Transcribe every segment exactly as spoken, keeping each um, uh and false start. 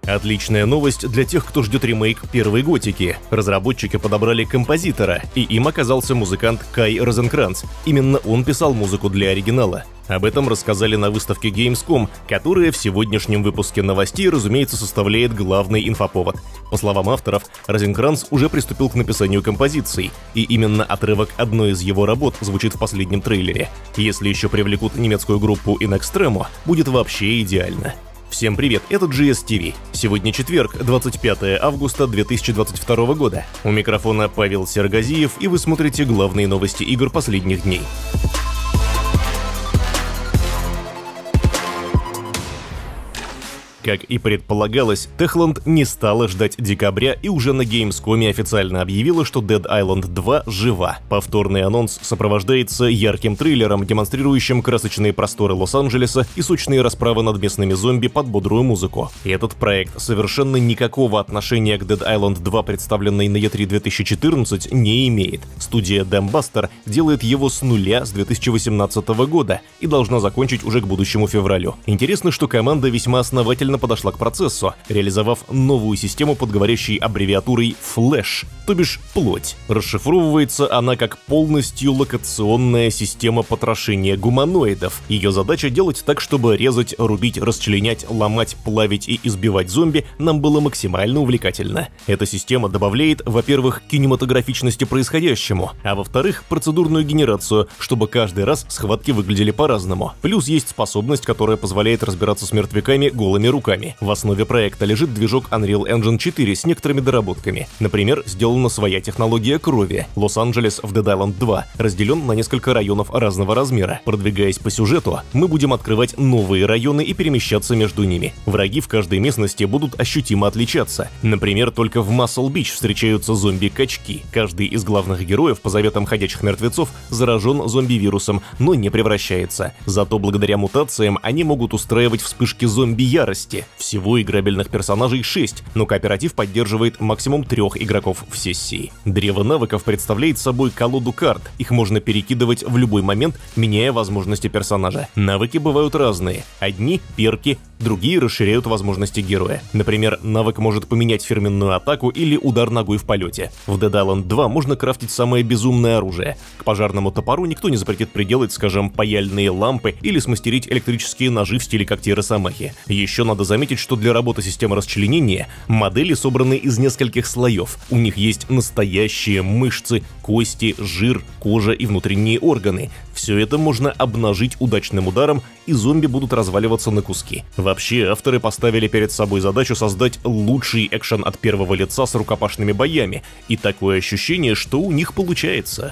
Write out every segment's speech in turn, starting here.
Отличная новость для тех, кто ждет ремейк первой Готики. Разработчики подобрали композитора, и им оказался музыкант Кай Розенкранц. Именно он писал музыку для оригинала. Об этом рассказали на выставке Gamescom, которая в сегодняшнем выпуске новостей, разумеется, составляет главный инфоповод. По словам авторов, Розенкранц уже приступил к написанию композиций, и именно отрывок одной из его работ звучит в последнем трейлере. Если еще привлекут немецкую группу In Extremo, будет вообще идеально. Всем привет, это джи эс ти ви. Сегодня четверг, двадцать пятое августа две тысячи двадцать второго года. У микрофона Павел Сергазиев, и вы смотрите главные новости игр последних дней. Как и предполагалось, Techland не стала ждать декабря и уже на Gamescom официально объявила, что Dead Island два жива. Повторный анонс сопровождается ярким трейлером, демонстрирующим красочные просторы Лос-Анджелеса и сочные расправы над местными зомби под бодрую музыку. И этот проект совершенно никакого отношения к Dead Island два, представленной на и три две тысячи четырнадцать, не имеет. Студия Dambuster делает его с нуля с две тысячи восемнадцатого года и должна закончить уже к будущему февралю. Интересно, что команда весьма основательно подошла к процессу, реализовав новую систему под говорящей аббревиатурой Flash, то бишь плоть. Расшифровывается она как полностью локационная система потрошения гуманоидов. Ее задача делать так, чтобы резать, рубить, расчленять, ломать, плавить и избивать зомби нам было максимально увлекательно. Эта система добавляет, во-первых, кинематографичности происходящему, а во-вторых, процедурную генерацию, чтобы каждый раз схватки выглядели по-разному. Плюс есть способность, которая позволяет разбираться с мертвяками голыми руками. В основе проекта лежит движок Unreal Engine четыре с некоторыми доработками. Например, сделана своя технология крови. Лос-Анджелес в Dead Island два разделен на несколько районов разного размера. Продвигаясь по сюжету, мы будем открывать новые районы и перемещаться между ними. Враги в каждой местности будут ощутимо отличаться. Например, только в Масл-Бич встречаются зомби-качки. Каждый из главных героев, по заветам ходячих мертвецов, заражен зомби-вирусом, но не превращается. Зато благодаря мутациям они могут устраивать вспышки зомби-ярости. Всего играбельных персонажей шесть, но кооператив поддерживает максимум трех игроков в сессии. Древо навыков представляет собой колоду карт, их можно перекидывать в любой момент, меняя возможности персонажа. Навыки бывают разные, одни — перки, другие расширяют возможности героя. Например, навык может поменять фирменную атаку или удар ногой в полете. В Dead Island два можно крафтить самое безумное оружие. К пожарному топору никто не запретит приделать, скажем, паяльные лампы или смастерить электрические ножи в стиле когтей Росомахи. Еще надо заметить, что для работы системы расчленения модели собраны из нескольких слоев. У них есть настоящие мышцы, кости, жир, кожа и внутренние органы. Все это можно обнажить удачным ударом, и зомби будут разваливаться на куски. Вообще, авторы поставили перед собой задачу создать лучший экшен от первого лица с рукопашными боями, и такое ощущение, что у них получается.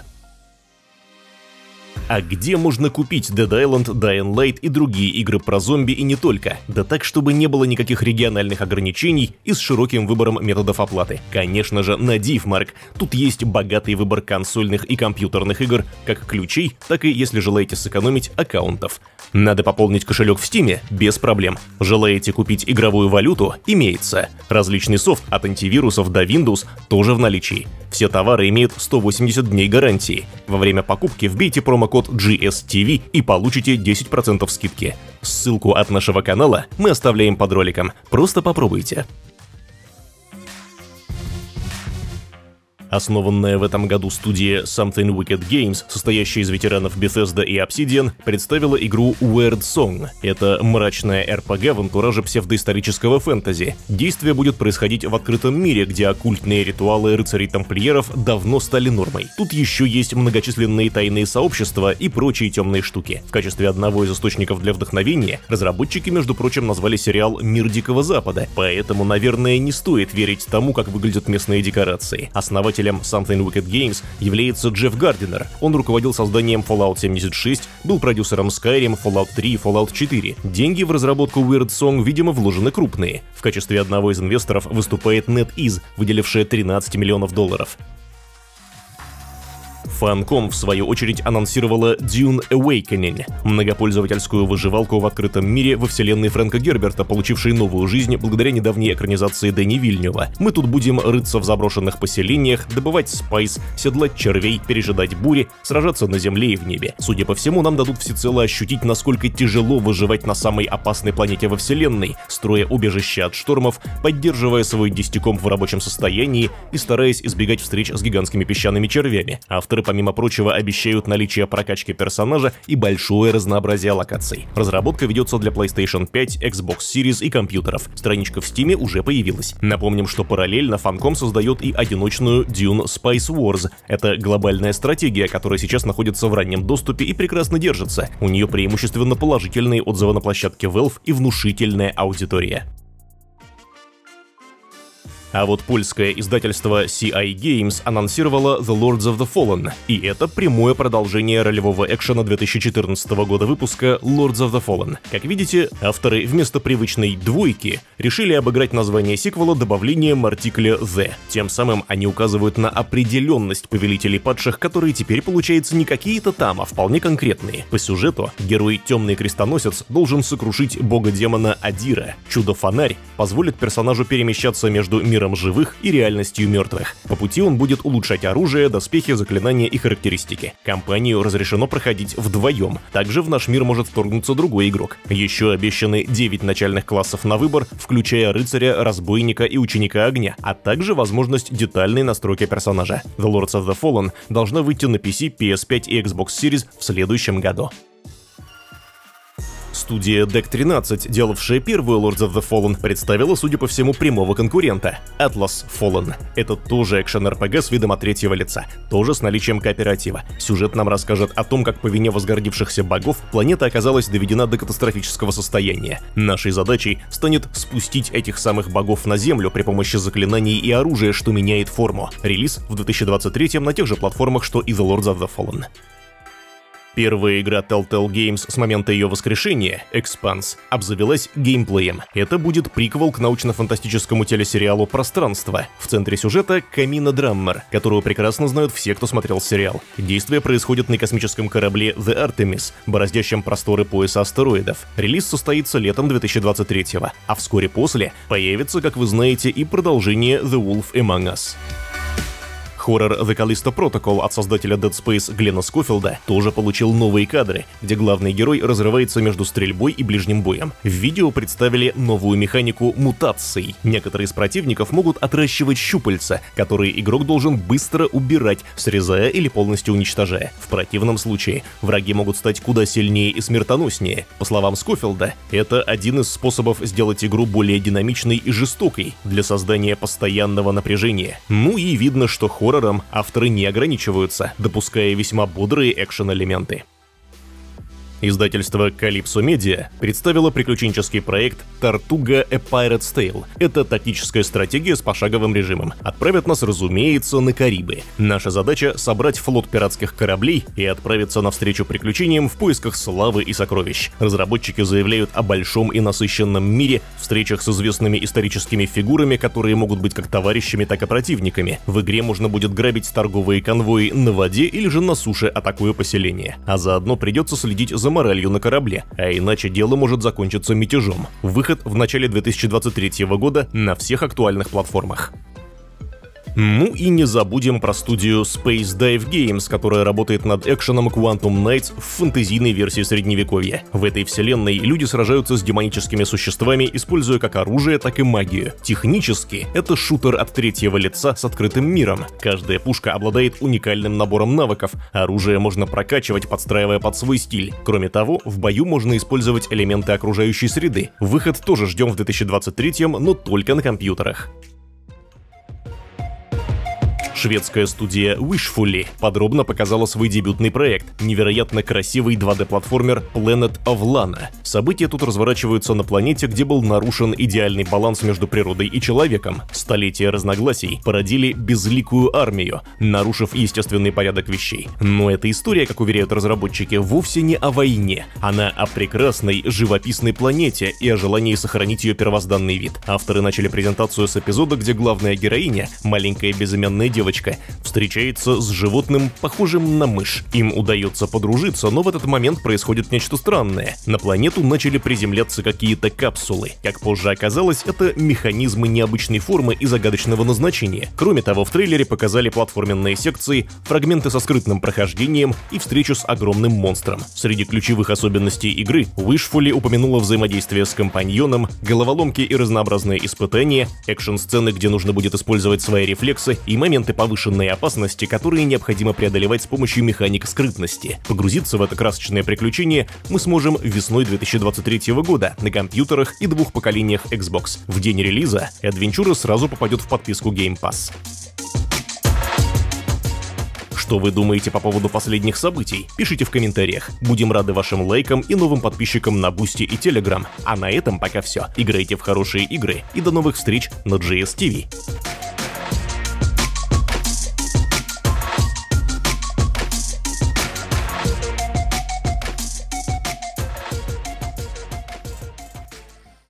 А где можно купить Dead Island, Dying Light и другие игры про зомби и не только? Да так, чтобы не было никаких региональных ограничений и с широким выбором методов оплаты. Конечно же, на DivMark. Тут есть богатый выбор консольных и компьютерных игр, как ключей, так и, если желаете сэкономить, аккаунтов. Надо пополнить кошелек в Steam? Без проблем. Желаете купить игровую валюту? Имеется. Различный софт от антивирусов до Windows тоже в наличии. Все товары имеют сто восемьдесят дней гарантии. Во время покупки вбейте промокод джи эс ти ви и получите десять процентов скидки. Ссылку от нашего канала мы оставляем под роликом. Просто попробуйте. Основанная в этом году студия Something Wicked Games, состоящая из ветеранов Bethesda и Obsidian, представила игру Weird Song. Это мрачная эр пи джи в антураже псевдоисторического фэнтези. Действие будет происходить в открытом мире, где оккультные ритуалы рыцарей-тамплиеров давно стали нормой. Тут еще есть многочисленные тайные сообщества и прочие темные штуки. В качестве одного из источников для вдохновения разработчики, между прочим, назвали сериал «Мир Дикого Запада», поэтому, наверное, не стоит верить тому, как выглядят местные декорации. Основатель Something Wicked Games является Джефф Гардинер. Он руководил созданием Fallout семьдесят шесть, был продюсером Skyrim, Fallout три и Fallout четыре. Деньги в разработку Weird Song, видимо, вложены крупные. В качестве одного из инвесторов выступает NetEase, выделившая тринадцать миллионов долларов. Funcom, в свою очередь, анонсировала Dune Awakening, многопользовательскую выживалку в открытом мире во вселенной Фрэнка Герберта, получившей новую жизнь благодаря недавней экранизации Дэни Вильнюва. Мы тут будем рыться в заброшенных поселениях, добывать спайс, седлать червей, пережидать бури, сражаться на земле и в небе. Судя по всему, нам дадут всецело ощутить, насколько тяжело выживать на самой опасной планете во вселенной, строя убежище от штормов, поддерживая свой десятикомп в рабочем состоянии и стараясь избегать встреч с гигантскими песчаными червями. Авторы, помимо прочего, обещают наличие прокачки персонажа и большое разнообразие локаций. Разработка ведется для PlayStation пять, Xbox Series и компьютеров. Страничка в Steam уже появилась. Напомним, что параллельно Funcom создает и одиночную Dune Spice Wars. Это глобальная стратегия, которая сейчас находится в раннем доступе и прекрасно держится. У нее преимущественно положительные отзывы на площадке Valve и внушительная аудитория. А вот польское издательство си ай Games анонсировало The Lords of the Fallen, и это прямое продолжение ролевого экшена две тысячи четырнадцатого года выпуска Lords of the Fallen. Как видите, авторы вместо привычной двойки решили обыграть название сиквела добавлением артикля The. Тем самым они указывают на определенность повелителей падших, которые теперь, получается, не какие-то там, а вполне конкретные. По сюжету герой Темный Крестоносец должен сокрушить бога-демона Адира. Чудо-фонарь позволит персонажу перемещаться между миром миром живых и реальностью мертвых. По пути он будет улучшать оружие, доспехи, заклинания и характеристики. Кампанию разрешено проходить вдвоем. Также в наш мир может вторгнуться другой игрок. Еще обещаны девять начальных классов на выбор, включая рыцаря, разбойника и ученика огня, а также возможность детальной настройки персонажа. The Lords of the Fallen должна выйти на пи си, пи эс пять и Xbox Series в следующем году. Студия дек тринадцать, делавшая первую Lords of the Fallen, представила, судя по всему, прямого конкурента — Atlas Fallen. Это тоже экшен-эр пи джи с видом от третьего лица, тоже с наличием кооператива. Сюжет нам расскажет о том, как по вине возгордившихся богов планета оказалась доведена до катастрофического состояния. Нашей задачей станет спустить этих самых богов на землю при помощи заклинаний и оружия, что меняет форму. Релиз в две тысячи двадцать третьем на тех же платформах, что и The Lords of the Fallen. Первая игра Telltale Games с момента ее воскрешения, Expanse, обзавелась геймплеем. Это будет приквел к научно-фантастическому телесериалу «Пространство». В центре сюжета Камина Драммер, которую прекрасно знают все, кто смотрел сериал. Действие происходит на космическом корабле The Artemis, бороздящем просторы пояса астероидов. Релиз состоится летом две тысячи двадцать третьего, а вскоре после появится, как вы знаете, и продолжение The Wolf Among Us. Хоррор The Callisto Protocol от создателя Dead Space Глена Скофилда тоже получил новые кадры, где главный герой разрывается между стрельбой и ближним боем. В видео представили новую механику мутаций. Некоторые из противников могут отращивать щупальца, которые игрок должен быстро убирать, срезая или полностью уничтожая. В противном случае враги могут стать куда сильнее и смертоноснее. По словам Скофилда, это один из способов сделать игру более динамичной и жестокой для создания постоянного напряжения. Ну и видно, что хоррор авторы не ограничиваются, допуская весьма бодрые экшен-элементы. Издательство Calypso Media представило приключенческий проект Tortuga: A Pirate's Tale. Это тактическая стратегия с пошаговым режимом. Отправят нас, разумеется, на Карибы. Наша задача — собрать флот пиратских кораблей и отправиться навстречу приключениям в поисках славы и сокровищ. Разработчики заявляют о большом и насыщенном мире, встречах с известными историческими фигурами, которые могут быть как товарищами, так и противниками. В игре можно будет грабить торговые конвои на воде или же на суше, атакуя поселение. А заодно придется следить за моралью на корабле, а иначе дело может закончиться мятежом. Выход в начале две тысячи двадцать третьего года на всех актуальных платформах. Ну и не забудем про студию Space Dive Games, которая работает над экшеном Quantum Knights в фэнтезийной версии средневековья. В этой вселенной люди сражаются с демоническими существами, используя как оружие, так и магию. Технически это шутер от третьего лица с открытым миром. Каждая пушка обладает уникальным набором навыков, оружие можно прокачивать, подстраивая под свой стиль. Кроме того, в бою можно использовать элементы окружающей среды. Выход тоже ждем в две тысячи двадцать третьем, но только на компьютерах. Шведская студия Wishfully подробно показала свой дебютный проект — невероятно красивый два дэ-платформер Planet of Lana. События тут разворачиваются на планете, где был нарушен идеальный баланс между природой и человеком. Столетия разногласий породили безликую армию, нарушив естественный порядок вещей. Но эта история, как уверяют разработчики, вовсе не о войне. Она о прекрасной, живописной планете и о желании сохранить ее первозданный вид. Авторы начали презентацию с эпизода, где главная героиня, маленькая безымянная девочка, девочка встречается с животным, похожим на мышь. Им удается подружиться, но в этот момент происходит нечто странное. На планету начали приземляться какие-то капсулы. Как позже оказалось, это механизмы необычной формы и загадочного назначения. Кроме того, в трейлере показали платформенные секции, фрагменты со скрытным прохождением и встречу с огромным монстром. Среди ключевых особенностей игры Wishfully упомянула взаимодействие с компаньоном, головоломки и разнообразные испытания, экшн-сцены, где нужно будет использовать свои рефлексы, и моменты повышенной опасности, которые необходимо преодолевать с помощью механик скрытности. Погрузиться в это красочное приключение мы сможем весной две тысячи двадцать третьего года на компьютерах и двух поколениях Xbox. В день релиза Adventure сразу попадет в подписку Game Pass. Что вы думаете по поводу последних событий? Пишите в комментариях. Будем рады вашим лайкам и новым подписчикам на Boosty и Telegram. А на этом пока все. Играйте в хорошие игры и до новых встреч на джей эс ти ви.